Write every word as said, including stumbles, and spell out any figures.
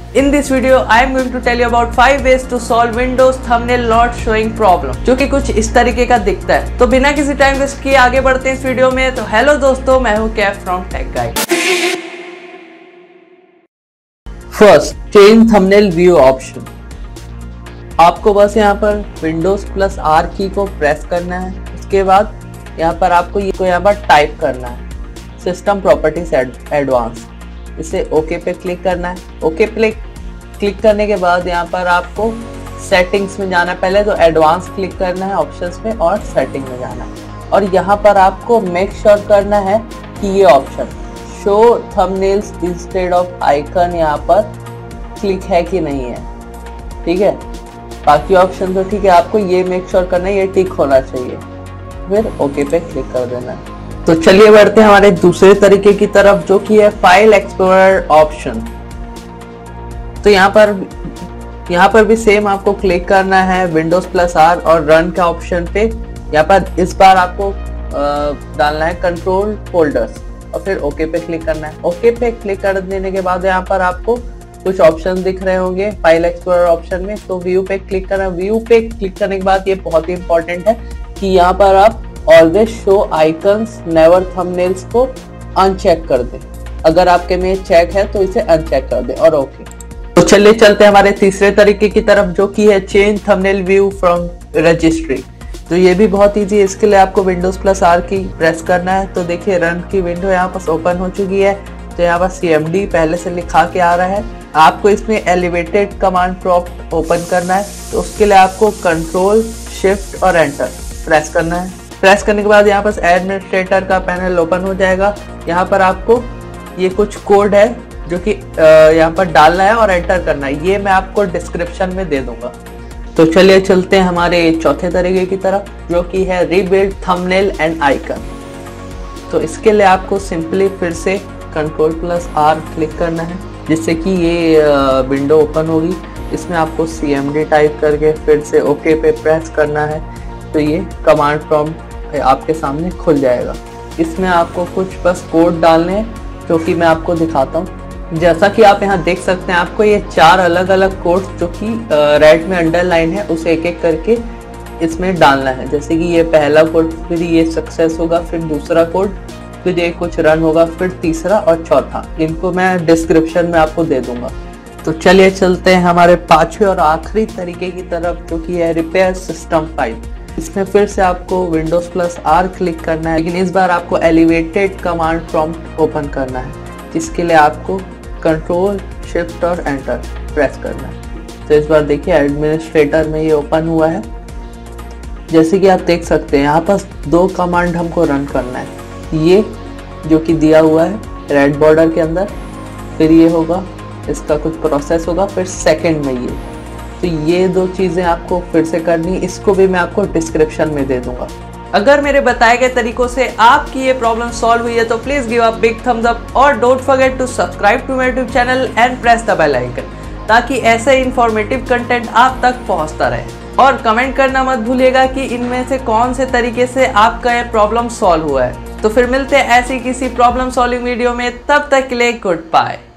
In this video, I am going to tell you about five ways to solve Windows thumbnail not showing problem, जो कि कुछ इस तरीके का दिखता है। तो बिना किसी टाइम वेस्ट किए आगे बढ़ते हैं इस वीडियो में। तो हेलो दोस्तों, मैं हूं Kaif from tech guide. First, change thumbnail view option. आपको बस यहाँ पर विंडोज प्लस आर की को प्रेस करना है। उसके बाद यहाँ पर आपको ये को यहाँ पर टाइप करना है सिस्टम प्रॉपर्टीज एडवांस। इसे ओके पे क्लिक करना है। ओके पे क्लिक करने के बाद यहाँ पर आपको सेटिंग्स में जाना है। पहले तो एडवांस क्लिक करना है ऑप्शंस में और सेटिंग में जाना है और यहाँ पर आपको मेक श्योर करना है कि ये option show thumbnails instead of icon यहाँ पर क्लिक है कि नहीं है। ठीक है, बाकी ऑप्शन तो ठीक है, आपको ये मेक श्योर करना है ये टिक होना चाहिए, फिर ओके पे क्लिक कर देना है। तो चलिए बढ़ते हैं हमारे दूसरे तरीके की तरफ, जो कि है फाइल एक्सप्लोरर ऑप्शन। तो यहाँ पर यहाँ पर भी सेम आपको क्लिक करना है विंडोज प्लस आर और रन का ऑप्शन पे। यहाँ पर इस बार आपको डालना है कंट्रोल फोल्डर्स और फिर ओके पे क्लिक करना है। ओके पे क्लिक कर देने के बाद यहाँ पर आपको कुछ ऑप्शन दिख रहे होंगे फाइल एक्सप्लोरर ऑप्शन में। तो व्यू पे क्लिक करना। व्यू पे क्लिक करने के बाद ये बहुत ही इंपॉर्टेंट है कि यहाँ पर आप always show icons never thumbnails को अनचेक कर दें। अगर आपके में चेक है तो इसे अनचेक कर दें और ओके। तो चलिए चलते हैं हमारे तीसरे तरीके की तरफ, जो कि है change thumbnail view from registry. तो ये भी बहुत इजी है। इसके लिए आपको Windows plus R key press करना है। तो देखिए रन की विंडो यहाँ पर ओपन हो चुकी है। तो यहाँ पर सी एम डी पहले से लिखा के आ रहा है। आपको इसमें एलिवेटेड कमांड प्रॉम्प्ट ओपन करना है। तो उसके लिए आपको कंट्रोल शिफ्ट और एंटर प्रेस करना है। प्रेस करने के बाद यहाँ पर एडमिनिस्ट्रेटर का पैनल ओपन हो जाएगा। यहाँ पर आपको ये कुछ कोड है जो कि यहाँ पर डालना है और एंटर करना है। ये मैं आपको डिस्क्रिप्शन में दे दूंगा। तो चलिए चलते हैं हमारे चौथे तरीके की तरफ, जो कि है रीबिल्ड थंबनेल एंड आइकन। तो इसके लिए आपको सिंपली फिर से कंट्रोल प्लस आर क्लिक करना है, जिससे कि ये विंडो ओपन होगी। इसमें आपको सी एम डी टाइप करके फिर से ओके पे प्रेस करना है। तो ये कमांड प्रॉम्प्ट आपके सामने खुल जाएगा। इसमें आपको कुछ बस कोड डालने हैं, जो कि मैं आपको दिखाता हूँ। जैसा कि आप यहाँ देख सकते हैं, आपको ये चार अलग अलग कोड जो कि रेड में अंडरलाइन है, उसे एक एक करके इसमें डालना है। जैसे कि ये पहला कोड, फिर ये सक्सेस होगा, फिर दूसरा कोड, फिर ये कुछ रन होगा, फिर तीसरा और चौथा। इनको मैं डिस्क्रिप्शन में आपको दे दूंगा। तो चलिए चलते हैं हमारे पांचवें और आखिरी तरीके की तरफ, जो कि है रिपेयर सिस्टम फाइल। इसमें फिर से आपको विंडोज प्लस आर क्लिक करना है, लेकिन इस बार आपको एलिवेटेड कमांड प्रॉम्प्ट ओपन करना है, जिसके लिए आपको कंट्रोल शिफ्ट और एंटर प्रेस करना है। तो इस बार देखिए एडमिनिस्ट्रेटर में ये ओपन हुआ है। जैसे कि आप देख सकते हैं यहाँ पर दो कमांड हमको रन करना है। ये जो कि दिया हुआ है रेड बॉर्डर के अंदर, फिर ये होगा इसका कुछ प्रोसेस होगा, फिर सेकंड में ये। तो ये दो चीजें आपको फिर से करनी, इसको भी मैं आपको डिस्क्रिप्शन में दे दूंगा। अगर मेरे बताए गए तरीकों से आपकी ये प्रॉब्लम सॉल्व हुई है तो please give a big thumbs up और don't forget to subscribe to my YouTube channel and press the bell icon, ताकि ऐसे इंफॉर्मेटिव कंटेंट आप तक पहुंचता रहे। और कमेंट करना मत भूलिएगा कि इनमें से कौन से तरीके से आपका ये प्रॉब्लम सॉल्व हुआ है। तो फिर मिलते हैं ऐसी किसी प्रॉब्लम सॉल्विंग वीडियो में, तब तक के लिए गुड बाय।